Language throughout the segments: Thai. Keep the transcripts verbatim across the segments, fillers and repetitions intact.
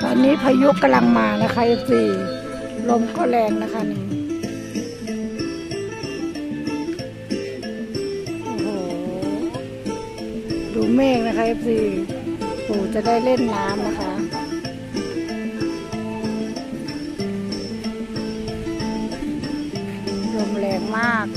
อนนี้พายุกำลังมานะคะเอฟซีลมก็แรงนะคะนี่โอ้โหดูเมฆนะคะเอฟซีปู่จะได้เล่นน้ำนะคะลมแรงมาก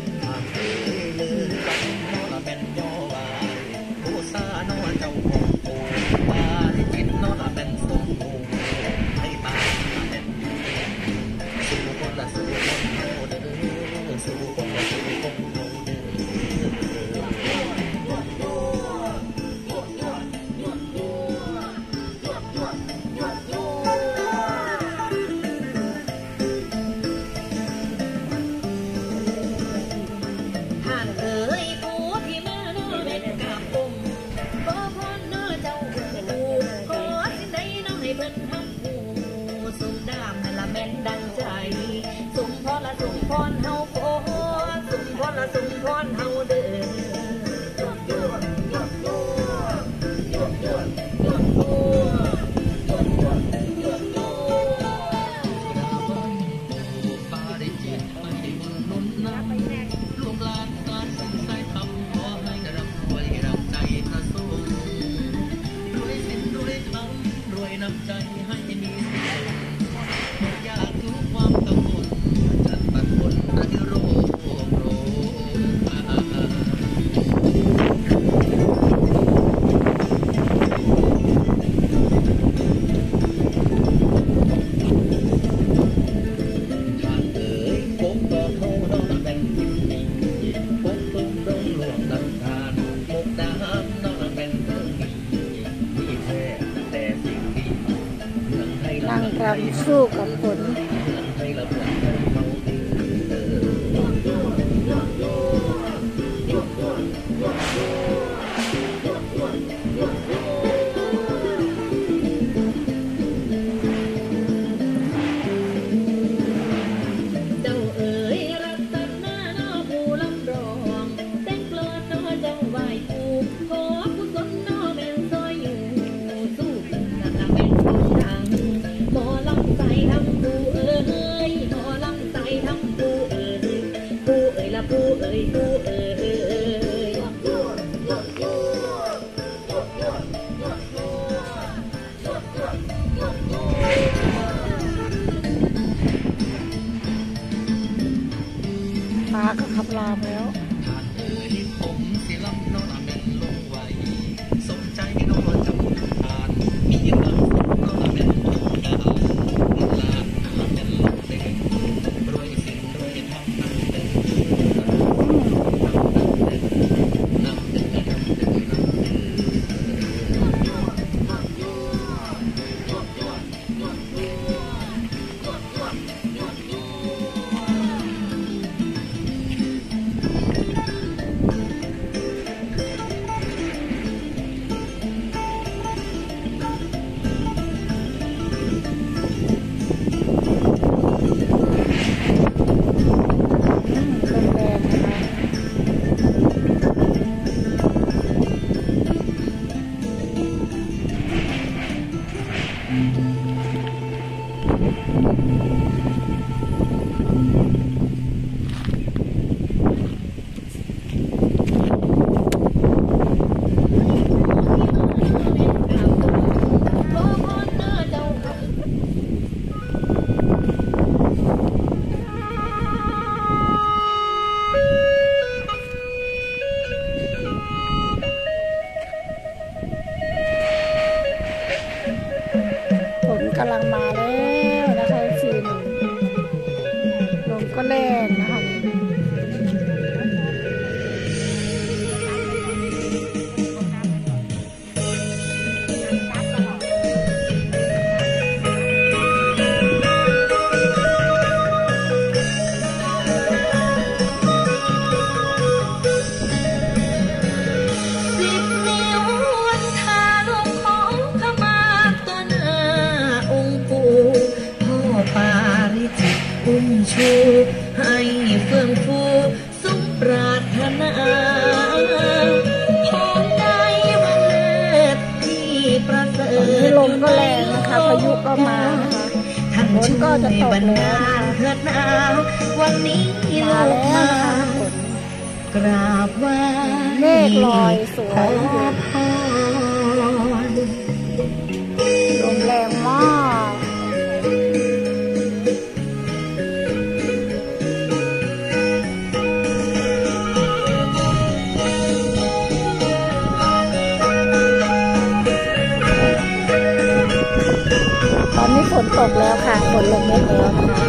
นั่งรำสู้กับฝนฟ้าก็ขับลามแล้วกำลังมาแล้วนะคะซีนลมก็แรงนะคะชูให้เฟื่องฟูสมปรารถนาของใดวันเลิศที่ประเสริฐลมก็แรงนะคะนะคะพายุก็มานะคะฝนก็จะตกแล้วนะคะวันนี้มาแล้วนะคะฝนกราบไหว้เมฆลอยสวยลมแรงมากตอนนี้ฝนตกแล้วค่ะฝนลงเม็ดแล้วนะคะ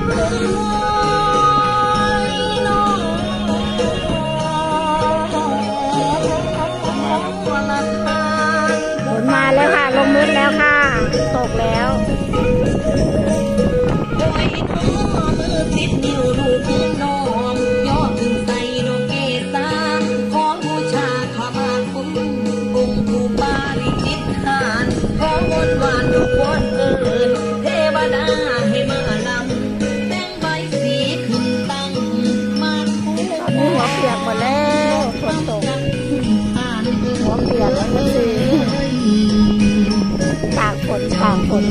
ฝนมาแล้วค่ะลงเม็ดแล้วค่ะตกแล้วติดนิ้วรูปน้องย่อถึงใส่ดอกเกศาของบูชาขมาคุ้มองค์ผู้บริจิตทานของมนต์วานดอกวอนเอิญเทวดาให้มาลำแต่งใบสีขึ้นตั้งมาคู่ตอนนี้หัวเปียกหมดแล้วฝนตกหัวเปียกแล้วก็สิตากฝนตากฝน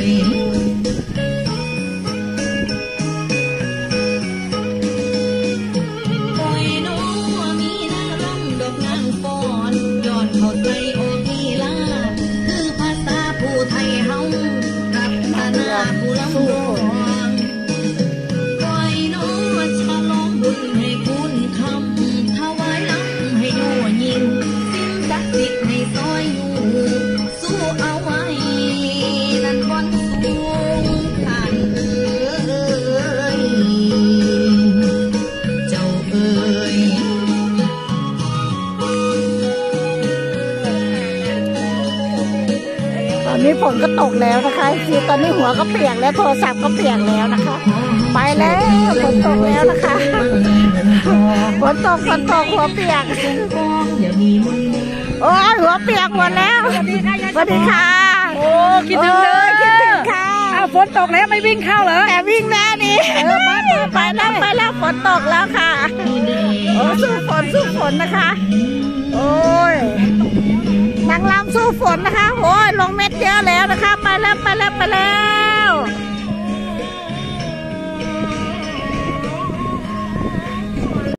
ผู้ลำบากคอยน้องฉลองบุญให้คุณคำถวายลำให้ยัวยิงสิ้นศักดิ์สิทธิ์ให้ซอยอยู่สู้เอาไว้นั่นบนสูงท่านเอ๋ยเจ้าเอ๋ยตอนนี้ฝนก็ตกแล้วนะคะคือตอนนี้หัวก็เปียกแล้วโทรศัพท์ก็เปียกแล้วนะคะไปแล้วฝนตกแล้วนะคะฝนตกฝนตกหัวเปียกโอ้ยหัวเปียกหมดแล้วสวัสดีค่ะโอ้คิดถึงเลยคิดถึงค่ะอ้าวฝนตกแล้วไม่วิ่งเข้าเหรอแต่วิ่งแน่นี่ไปแล้วไปแล้วฝนตกแล้วค่ะโอ้สู้ฝนสู้ฝนนะคะโอ้ยนางรำสู้ฝนนะคะโอ้ยลงเม็ดเยอะแล้วนะคะไปแล้วไปแล้วไปแล้ว